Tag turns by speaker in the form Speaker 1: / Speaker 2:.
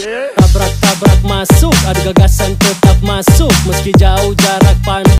Speaker 1: Tabrak-tabrak masuk, ada gagasan tetap masuk. Meski jauh jarak pandang